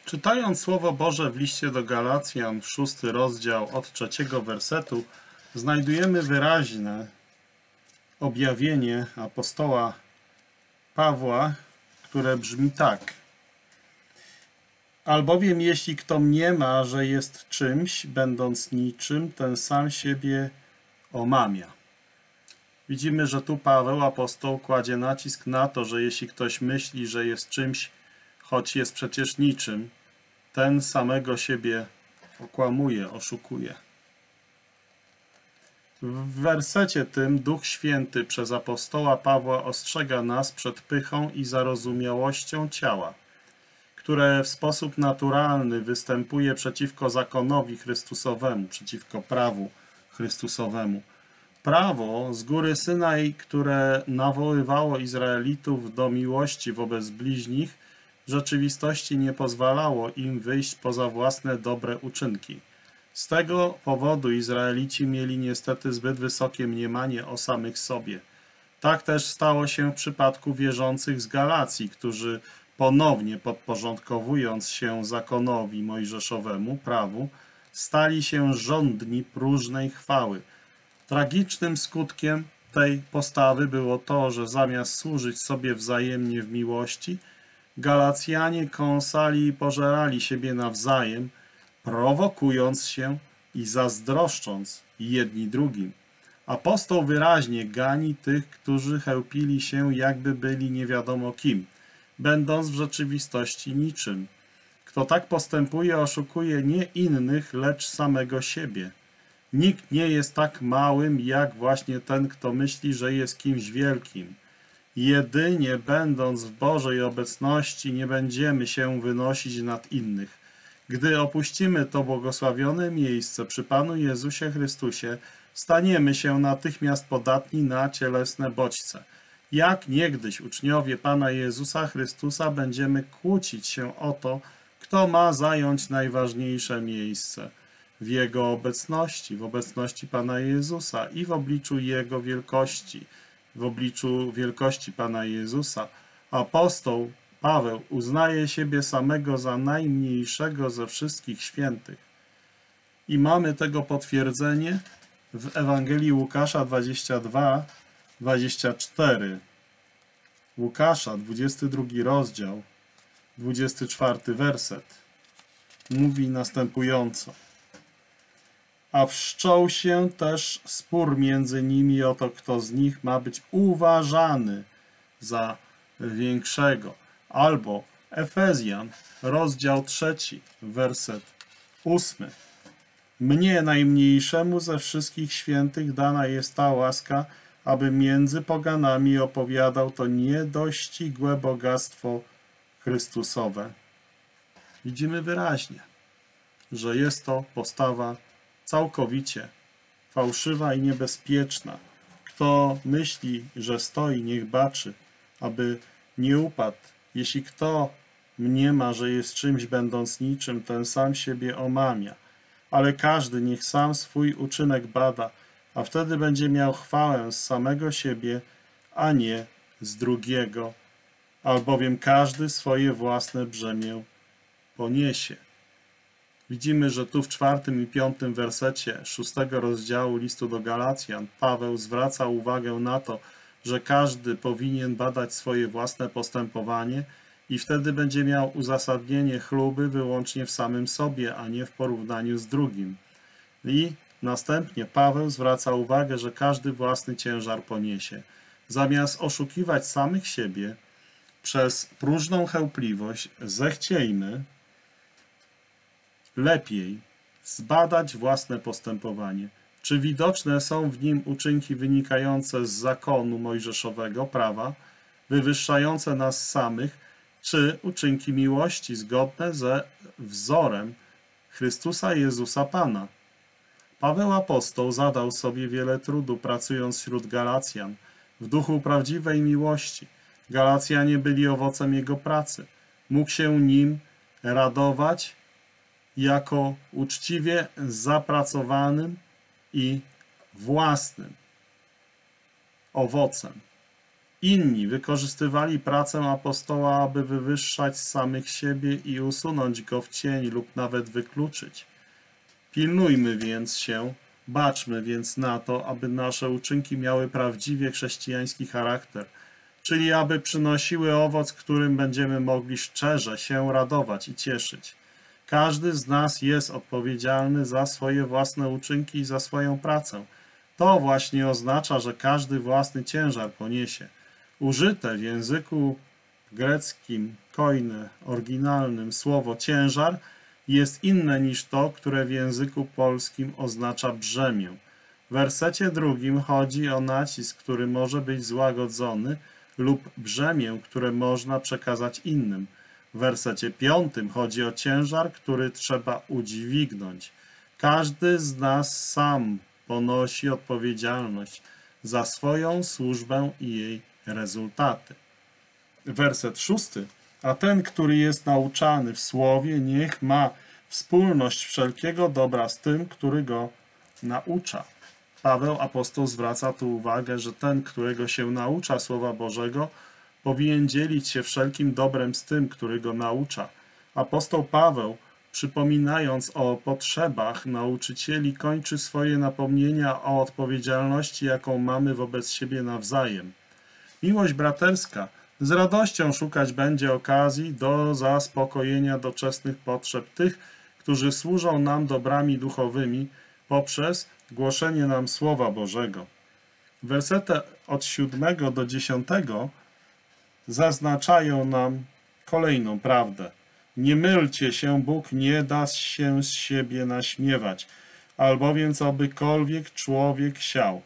Czytając Słowo Boże w liście do Galacjan, 6 rozdział od 3 wersetu, znajdujemy wyraźne objawienie apostoła Pawła, które brzmi tak. Albowiem jeśli kto mniema, że jest czymś, będąc niczym, ten sam siebie omamia. Widzimy, że tu Paweł, apostoł, kładzie nacisk na to, że jeśli ktoś myśli, że jest czymś, choć jest przecież niczym, ten samego siebie okłamuje, oszukuje. W wersecie tym Duch Święty przez apostoła Pawła ostrzega nas przed pychą i zarozumiałością ciała, które w sposób naturalny występuje przeciwko zakonowi Chrystusowemu, przeciwko prawu Chrystusowemu. Prawo z góry Synaj, które nawoływało Izraelitów do miłości wobec bliźnich, w rzeczywistości nie pozwalało im wyjść poza własne dobre uczynki. Z tego powodu Izraelici mieli niestety zbyt wysokie mniemanie o samych sobie. Tak też stało się w przypadku wierzących z Galacji, którzy ponownie podporządkowując się zakonowi mojżeszowemu, prawu, stali się żądni próżnej chwały. Tragicznym skutkiem tej postawy było to, że zamiast służyć sobie wzajemnie w miłości, Galacjanie kąsali i pożerali siebie nawzajem, prowokując się i zazdroszcząc jedni drugim. Apostoł wyraźnie gani tych, którzy chełpili się, jakby byli nie wiadomo kim, będąc w rzeczywistości niczym. Kto tak postępuje, oszukuje nie innych, lecz samego siebie. Nikt nie jest tak małym, jak właśnie ten, kto myśli, że jest kimś wielkim. Jedynie będąc w Bożej obecności nie będziemy się wynosić nad innych. Gdy opuścimy to błogosławione miejsce przy Panu Jezusie Chrystusie, staniemy się natychmiast podatni na cielesne bodźce. Jak niegdyś uczniowie Pana Jezusa Chrystusa będziemy kłócić się o to, kto ma zająć najważniejsze miejsce w Jego obecności, w obecności Pana Jezusa i w obliczu Jego wielkości. W obliczu wielkości Pana Jezusa apostoł Paweł uznaje siebie samego za najmniejszego ze wszystkich świętych. I mamy tego potwierdzenie w Ewangelii Łukasza 22-24. Łukasza, 22 rozdział, 24 werset. Mówi następująco. A wszczął się też spór między nimi o to, kto z nich ma być uważany za większego. Albo Efezjan, rozdział 3, werset 8. Mnie, najmniejszemu ze wszystkich świętych, dana jest ta łaska, aby między poganami opowiadał to niedościgłe bogactwo Chrystusowe. Widzimy wyraźnie, że jest to postawa całkowicie fałszywa i niebezpieczna. Kto myśli, że stoi, niech baczy, aby nie upadł. Jeśli kto mniema, że jest czymś będąc niczym, ten sam siebie omamia. Ale każdy niech sam swój uczynek bada, a wtedy będzie miał chwałę z samego siebie, a nie z drugiego, albowiem każdy swoje własne brzemię poniesie. Widzimy, że tu w 4. i 5. wersecie 6 rozdziału listu do Galacjan Paweł zwraca uwagę na to, że każdy powinien badać swoje własne postępowanie i wtedy będzie miał uzasadnienie chluby wyłącznie w samym sobie, a nie w porównaniu z drugim. I następnie Paweł zwraca uwagę, że każdy własny ciężar poniesie. Zamiast oszukiwać samych siebie przez próżną chełpliwość, zechciejmy lepiej zbadać własne postępowanie. Czy widoczne są w nim uczynki wynikające z zakonu mojżeszowego, prawa, wywyższające nas samych, czy uczynki miłości zgodne ze wzorem Chrystusa Jezusa Pana. Paweł apostoł zadał sobie wiele trudu, pracując wśród Galacjan, w duchu prawdziwej miłości. Galacjanie byli owocem jego pracy. Mógł się nim radować jako uczciwie zapracowanym i własnym owocem. Inni wykorzystywali pracę apostoła, aby wywyższać samych siebie i usunąć go w cień lub nawet wykluczyć. Pilnujmy więc się, baczmy więc na to, aby nasze uczynki miały prawdziwie chrześcijański charakter, czyli aby przynosiły owoc, którym będziemy mogli szczerze się radować i cieszyć. Każdy z nas jest odpowiedzialny za swoje własne uczynki i za swoją pracę. To właśnie oznacza, że każdy własny ciężar poniesie. Użyte w języku greckim, koine, oryginalnym słowo ciężar jest inne niż to, które w języku polskim oznacza brzemię. W wersecie drugim chodzi o nacisk, który może być złagodzony lub brzemię, które można przekazać innym. W wersecie 5 chodzi o ciężar, który trzeba udźwignąć. Każdy z nas sam ponosi odpowiedzialność za swoją służbę i jej rezultaty. Werset 6. A ten, który jest nauczany w słowie, niech ma wspólność wszelkiego dobra z tym, który go naucza. Paweł apostoł zwraca tu uwagę, że ten, którego się naucza Słowa Bożego, powinien dzielić się wszelkim dobrem z tym, który go naucza. Apostoł Paweł, przypominając o potrzebach nauczycieli, kończy swoje napomnienia o odpowiedzialności, jaką mamy wobec siebie nawzajem. Miłość braterska z radością szukać będzie okazji do zaspokojenia doczesnych potrzeb tych, którzy służą nam dobrami duchowymi poprzez głoszenie nam Słowa Bożego. Wersety od 7 do 10 zaznaczają nam kolejną prawdę. Nie mylcie się, Bóg nie da się z siebie naśmiewać, albowiem co bykolwiek człowiek siał,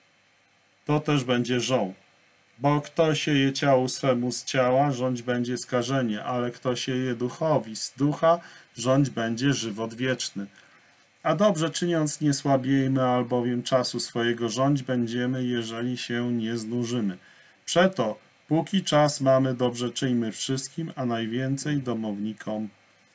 to też będzie żął. Bo kto sieje ciału swemu z ciała, rządź będzie skażenie, ale kto sieje duchowi z ducha, rządź będzie żywot wieczny. A dobrze czyniąc nie słabiejmy, albowiem czasu swojego rządź będziemy, jeżeli się nie znużymy. Przeto, póki czas mamy, dobrze czyńmy wszystkim, a najwięcej domownikom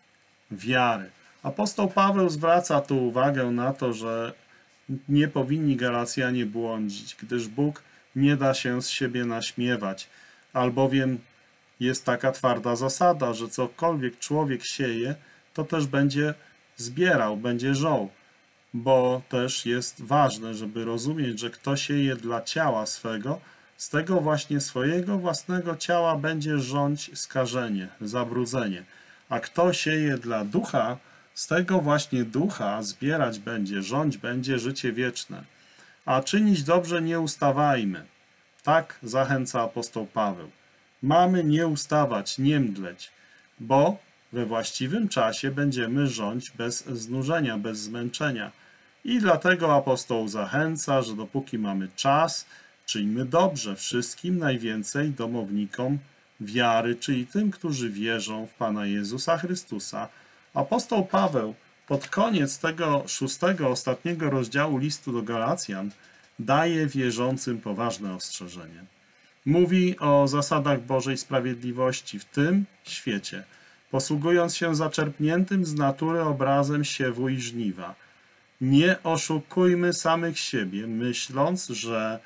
wiary. Apostoł Paweł zwraca tu uwagę na to, że nie powinni Galacjanie błądzić, gdyż Bóg nie da się z siebie naśmiewać, albowiem jest taka twarda zasada, że cokolwiek człowiek sieje, to też będzie zbierał, będzie żął, bo też jest ważne, żeby rozumieć, że kto sieje dla ciała swego, z tego właśnie swojego własnego ciała będzie żąć skażenie, zabrudzenie, a kto sieje dla ducha, z tego właśnie ducha zbierać będzie, rządź będzie życie wieczne. A czynić dobrze nie ustawajmy. Tak zachęca apostoł Paweł. Mamy nie ustawać, nie mdleć, bo we właściwym czasie będziemy rządzić bez znużenia, bez zmęczenia. I dlatego apostoł zachęca, że dopóki mamy czas, czyńmy dobrze wszystkim, najwięcej domownikom wiary, czyli tym, którzy wierzą w Pana Jezusa Chrystusa. Apostoł Paweł pod koniec tego 6, ostatniego rozdziału listu do Galacjan daje wierzącym poważne ostrzeżenie. Mówi o zasadach Bożej sprawiedliwości w tym świecie, posługując się zaczerpniętym z natury obrazem siewu i żniwa. Nie oszukujmy samych siebie, myśląc, że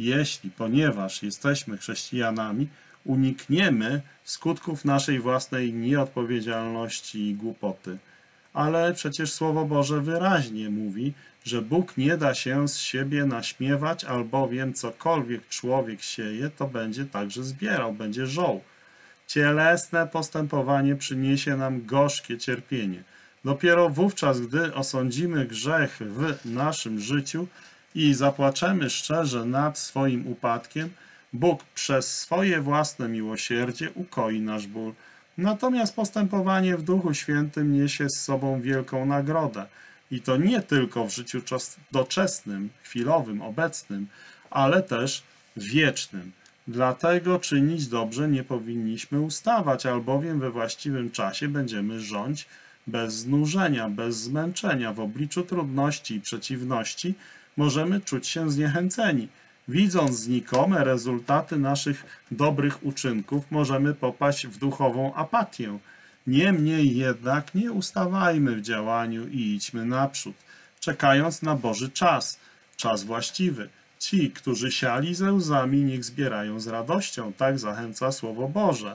ponieważ jesteśmy chrześcijanami, unikniemy skutków naszej własnej nieodpowiedzialności i głupoty. Ale przecież Słowo Boże wyraźnie mówi, że Bóg nie da się z siebie naśmiewać, albowiem cokolwiek człowiek sieje, to będzie także zbierał, będzie żął. Cielesne postępowanie przyniesie nam gorzkie cierpienie. Dopiero wówczas, gdy osądzimy grzech w naszym życiu i zapłaczemy szczerze nad swoim upadkiem, Bóg przez swoje własne miłosierdzie ukoi nasz ból. Natomiast postępowanie w Duchu Świętym niesie z sobą wielką nagrodę. I to nie tylko w życiu doczesnym, chwilowym, obecnym, ale też wiecznym. Dlatego czynić dobrze nie powinniśmy ustawać, albowiem we właściwym czasie będziemy rządzić bez znużenia, bez zmęczenia. W obliczu trudności i przeciwności możemy czuć się zniechęceni. Widząc znikome rezultaty naszych dobrych uczynków, możemy popaść w duchową apatię. Niemniej jednak nie ustawajmy w działaniu i idźmy naprzód, czekając na Boży czas, czas właściwy. Ci, którzy siali ze łzami, niech zbierają z radością. Tak zachęca Słowo Boże.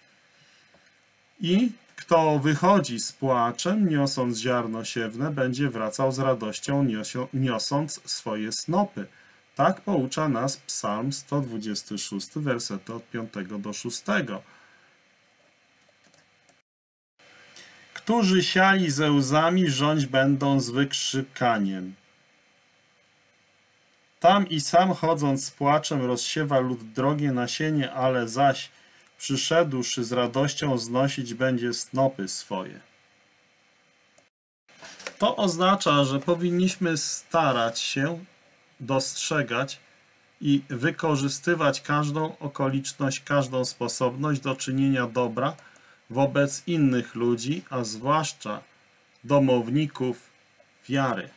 I kto wychodzi z płaczem, niosąc ziarno siewne, będzie wracał z radością, niosąc swoje snopy. Tak poucza nas Psalm 126, wersety od 5 do 6. Którzy siali ze łzami, rządź będą z wykrzykaniem. Tam i sam chodząc z płaczem rozsiewa lud drogie nasienie, ale zaś przyszedłszy z radością znosić będzie snopy swoje. To oznacza, że powinniśmy starać się dostrzegać i wykorzystywać każdą okoliczność, każdą sposobność do czynienia dobra wobec innych ludzi, a zwłaszcza domowników wiary.